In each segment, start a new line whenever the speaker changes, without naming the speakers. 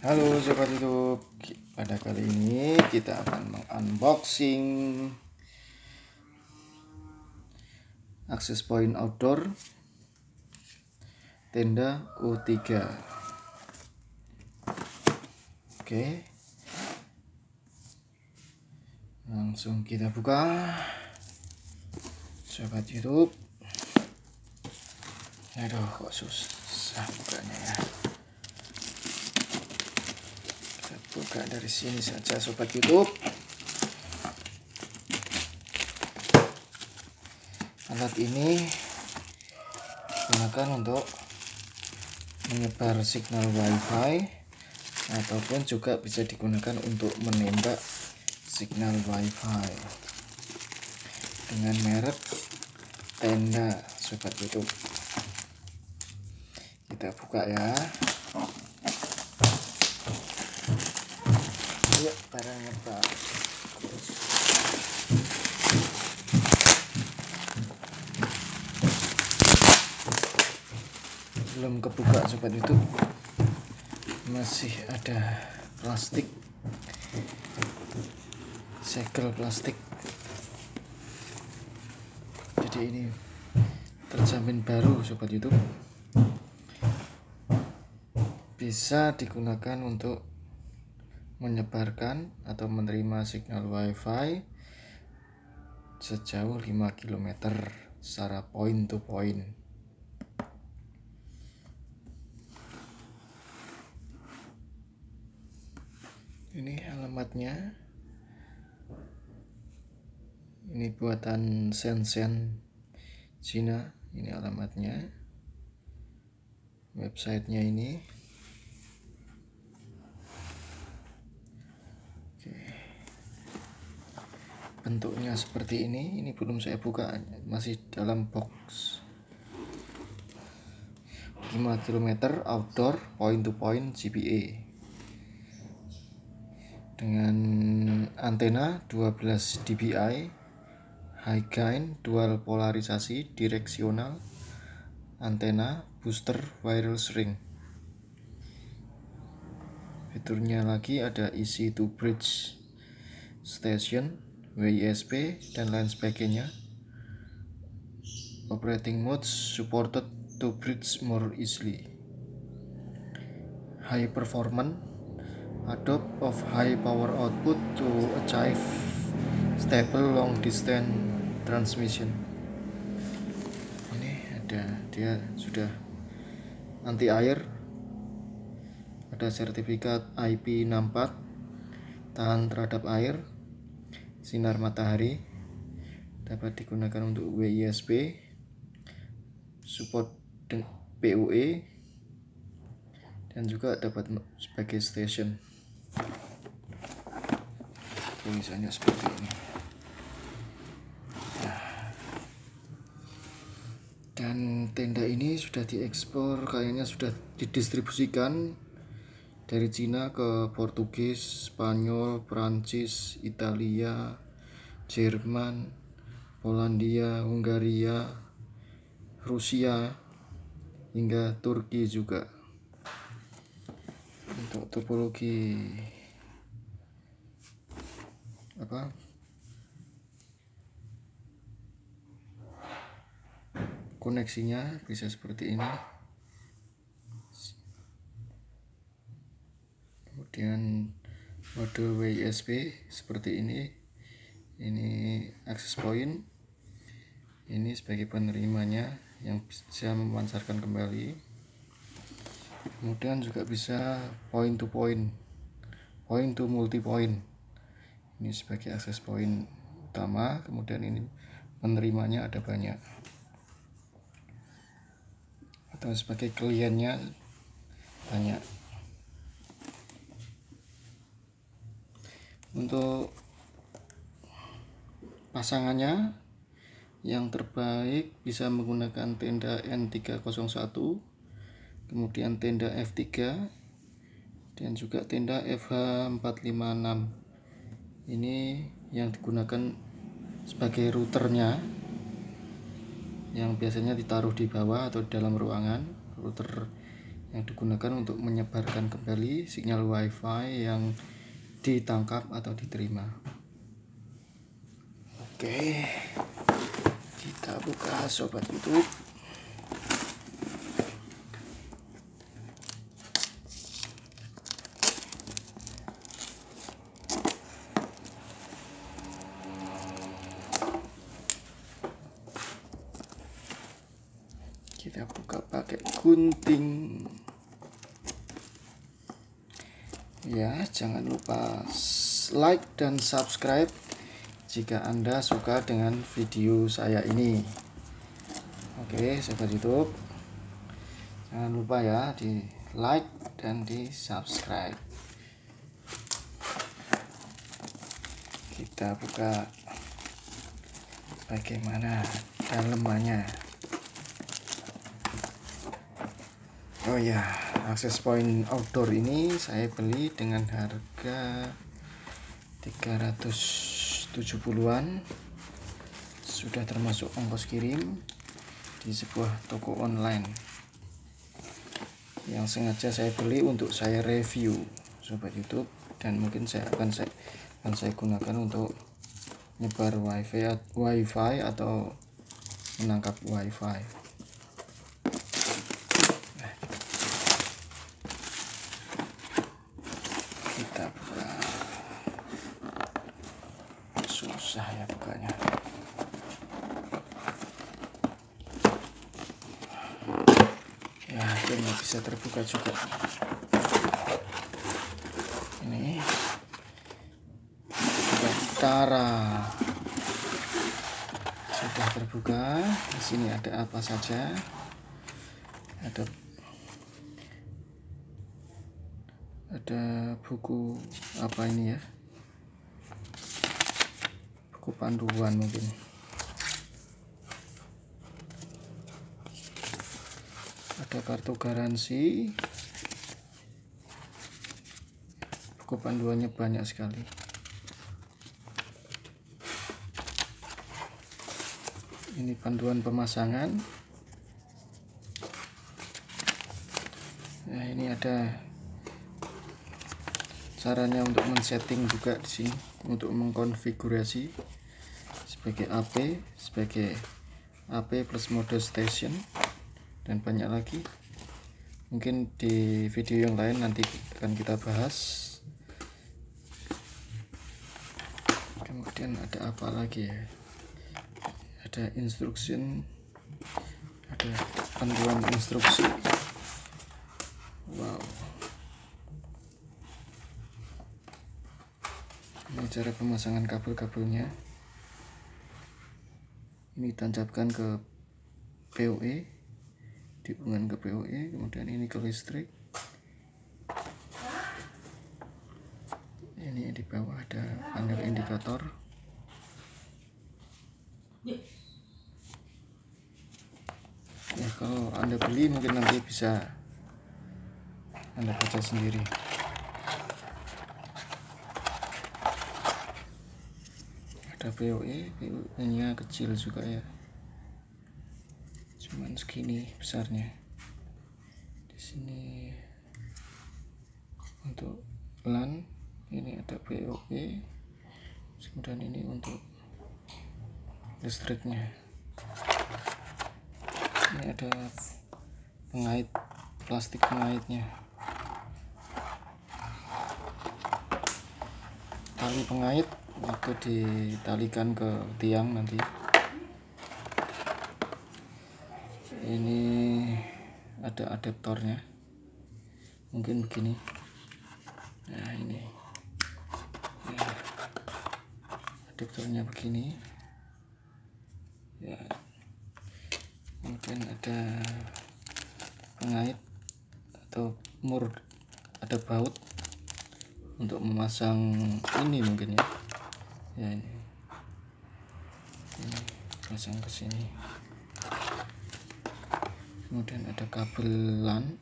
Halo sobat YouTube, pada kali ini kita akan mengunboxing access point outdoor tenda U3. Oke, langsung kita buka sobat YouTube. Aduh, kok susah bukanya ya. Buka dari sini saja sobat YouTube. Alat ini digunakan untuk menyebar signal WiFi ataupun juga bisa digunakan untuk menembak signal WiFi dengan merek Tenda sobat YouTube. Kita buka ya. Yuk, barangnya Pak. Belum kebuka sobat YouTube, masih ada plastik, segel plastik. Jadi ini terjamin baru sobat YouTube, bisa digunakan untuk menyebarkan atau menerima signal WiFi sejauh 5 km secara point to point. Ini alamatnya. Ini buatan Shenzhen, Cina. Ini alamatnya. Websitenya ini. Bentuknya seperti ini belum saya buka, masih dalam box. 5 km outdoor point to point GPA dengan antena 12 dBi, high gain, dual polarisasi, direksional, antena, booster, wireless ring. Fiturnya lagi ada easy to bridge station, WISP, dan lain sebagainya. Operating modes supported to bridge more easily. High performance, adopt of high power output to achieve stable long distance transmission. Ini ada, dia sudah anti air, ada sertifikat IP64, tahan terhadap air, sinar matahari, dapat digunakan untuk WISP, support PoE, dan juga dapat sebagai station. Tulisannya seperti ini. Dan tenda ini sudah diekspor, kayaknya sudah didistribusikan dari Cina ke Portugis, Spanyol, Prancis, Italia, Jerman, Polandia, Hungaria, Rusia, hingga Turki juga. Untuk topologi koneksinya bisa seperti ini. Kemudian mode WISP seperti ini. Ini access point. Ini sebagai penerimanya yang bisa memancarkan kembali. Kemudian juga bisa point to point, point to multi point. Ini sebagai access point utama. Kemudian ini penerimanya ada banyak, atau sebagai kliennya banyak. Untuk pasangannya yang terbaik bisa menggunakan tenda N301, kemudian tenda F3, dan juga tenda FH456. Ini yang digunakan sebagai routernya, yang biasanya ditaruh di bawah atau di dalam ruangan. Router yang digunakan untuk menyebarkan kembali sinyal WiFi yang ditangkap atau diterima. Oke, kita buka sobat YouTube. Kita buka pakai gunting. Ya, jangan lupa like dan subscribe jika Anda suka dengan video saya ini. Oke, sobat YouTube, jangan lupa ya di like dan di subscribe. Kita buka bagaimana dalemannya. Oh ya, access point outdoor ini saya beli dengan harga 370-an, sudah termasuk ongkos kirim di sebuah toko online yang sengaja saya beli untuk saya review sobat YouTube, dan mungkin akan saya gunakan untuk nyebar wifi atau menangkap wifi. Kita buka, susah ya bukanya. Ya, akhirnya bisa terbuka juga. Ini Tara sudah terbuka. Di sini ada apa saja? Ada buku apa ini ya? Buku panduan mungkin. Ada kartu garansi. Buku panduannya banyak sekali. Ini panduan pemasangan. Nah, ini ada caranya untuk men-setting juga di sini, untuk mengkonfigurasi sebagai AP plus mode station, dan banyak lagi. Mungkin di video yang lain nanti akan kita bahas. Kemudian ada apa lagi ya? Ada instruction, ada panduan instruksi. Wow, ini cara pemasangan kabel-kabelnya. Ini tancapkan ke PoE, dihubungkan ke PoE, kemudian ini ke listrik. Ini di bawah ada panel indikator. Ya, kalau Anda beli mungkin nanti bisa Anda baca sendiri. Ada PoE nya kecil juga ya, cuman segini besarnya. Di sini untuk LAN, ini ada PoE, kemudian ini untuk listriknya. Ini ada pengait, plastik pengaitnya, tali pengait itu ditalikan ke tiang nanti. Ini ada adaptornya, mungkin begini. Nah, ini ya, adaptornya begini ya. Kemudian ada pengait atau mur, ada baut untuk memasang ini mungkin ya. Ya, ini pasang ke sini. Kemudian ada kabel LAN.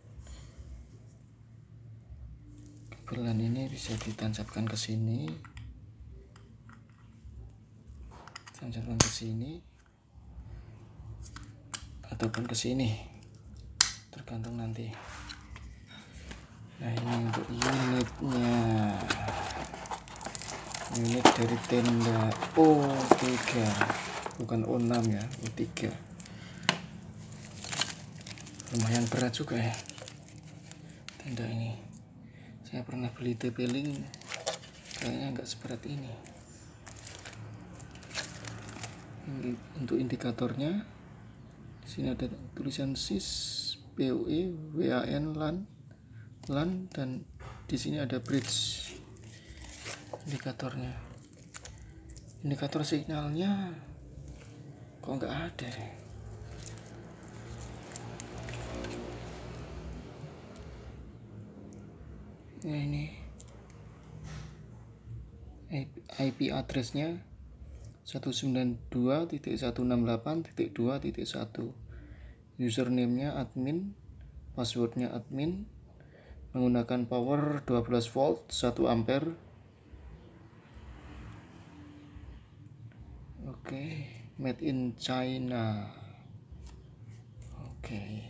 Kabel LAN ini bisa ditancapkan ke sini, tancapkan ke sini, ataupun ke sini, tergantung nanti. Nah, ini untuk unitnya, unit dari tenda O3, bukan O6 ya, O3. Lumayan berat juga ya tenda ini. Saya pernah beli TP-Link, kayaknya nggak seberat ini. Untuk indikatornya, di sini ada tulisan SIS, PoE, WAN, LAN, dan di sini ada bridge indikatornya. Indikator signalnya kok nggak ada. Nah, ini IP addressnya 192.168.2.1, username-nya admin, passwordnya admin, menggunakan power 12 volt 1 ampere. Oke, made in China. Oke,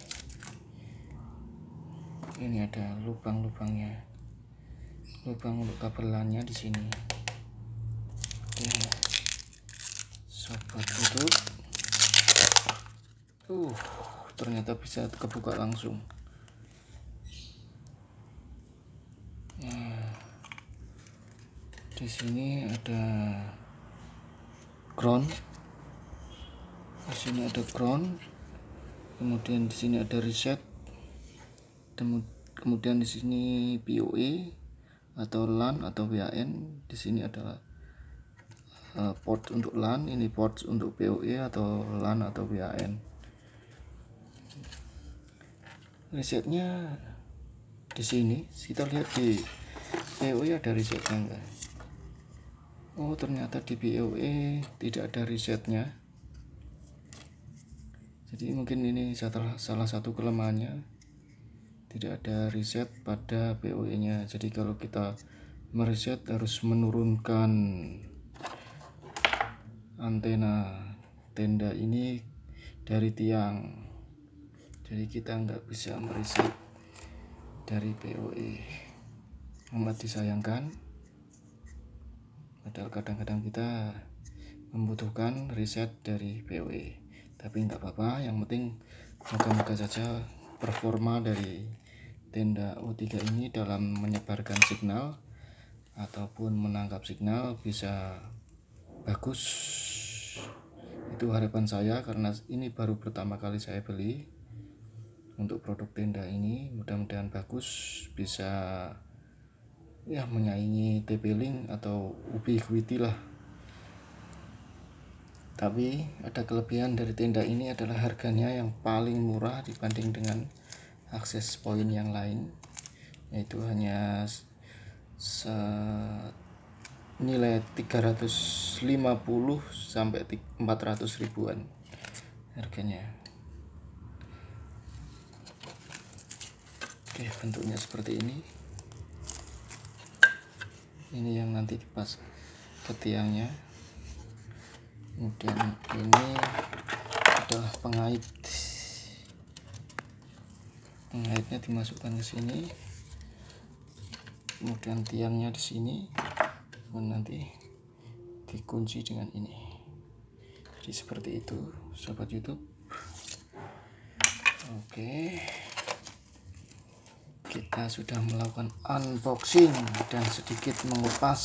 ini ada lubang-lubangnya, lubang untuk kabel LAN-nya di sini. Oke, sobat YouTube, ternyata bisa kebuka langsung. Nah, di sini ada ground, di sini ada ground, kemudian di sini ada reset, kemudian di sini PoE atau LAN atau WAN. Di sini adalah port untuk LAN, ini port untuk PoE atau LAN atau WAN. Resetnya di sini, kita lihat di PoE ada resetnya enggak? Oh, ternyata di PoE tidak ada resetnya. Jadi mungkin ini salah satu kelemahannya, tidak ada reset pada PoE nya. Jadi kalau kita mereset harus menurunkan antena tenda ini dari tiang. Jadi kita nggak bisa mereset dari PoE. Amat disayangkan, padahal kadang-kadang kita membutuhkan reset dari PoE. Tapi nggak apa-apa, yang penting moga-moga saja performa dari tenda O3 ini dalam menyebarkan signal ataupun menangkap signal bisa bagus. Itu harapan saya, karena ini baru pertama kali saya beli untuk produk tenda ini. Mudah-mudahan bagus, bisa ya menyaingi TP-Link atau Ubiquiti lah. Tapi ada kelebihan dari tenda ini adalah harganya yang paling murah dibanding dengan akses point yang lain, yaitu hanya nilai 350 sampai 400 ribuan harganya. Oke, bentuknya seperti ini. Ini yang nanti dipas ke tiangnya. Kemudian ini adalah pengait. Pengaitnya dimasukkan ke sini. Kemudian tiangnya di sini. Kemudian nanti dikunci dengan ini. Jadi seperti itu, sobat YouTube. Oke, kita sudah melakukan unboxing dan sedikit mengupas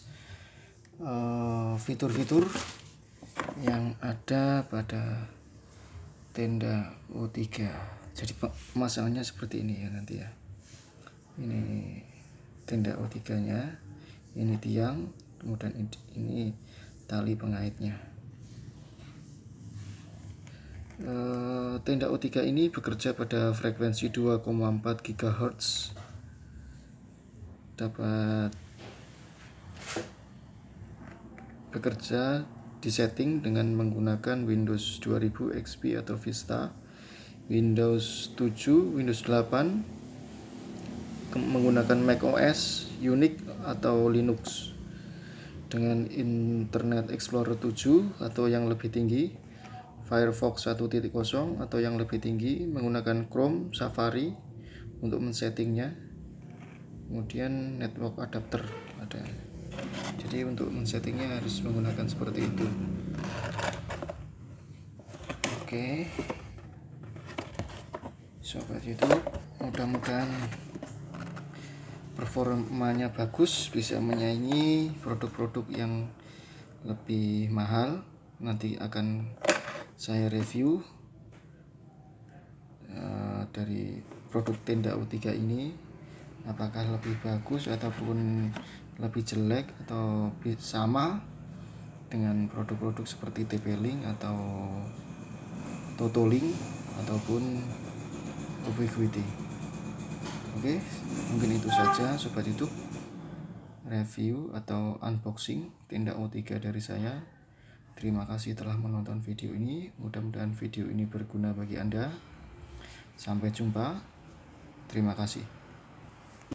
fitur-fitur yang ada pada tenda O3. Jadi pemasangannya seperti ini ya nanti ya. Ini tenda O3 nya, ini tiang, kemudian ini tali pengaitnya. Tenda O3 ini bekerja pada frekuensi 2,4 GHz, dapat bekerja disetting dengan menggunakan Windows 2000 XP atau Vista, Windows 7, Windows 8, menggunakan macOS, Unix atau Linux, dengan Internet Explorer 7 atau yang lebih tinggi, Firefox 1.0 atau yang lebih tinggi, menggunakan Chrome, Safari untuk men-settingnya. Kemudian network adapter ada. Jadi untuk men-settingnya harus menggunakan seperti itu. Oke, sobat YouTube, mudah-mudahan performanya bagus, bisa menyaingi produk-produk yang lebih mahal. Nanti akan saya review dari produk Tenda O3 ini, apakah lebih bagus ataupun lebih jelek atau sama dengan produk-produk seperti TP-Link atau Totolink ataupun Ubiquiti. Oke, mungkin itu saja sobat YouTube, review atau unboxing Tenda O3 dari saya. Terima kasih telah menonton video ini. Mudah-mudahan video ini berguna bagi Anda. Sampai jumpa. Terima kasih.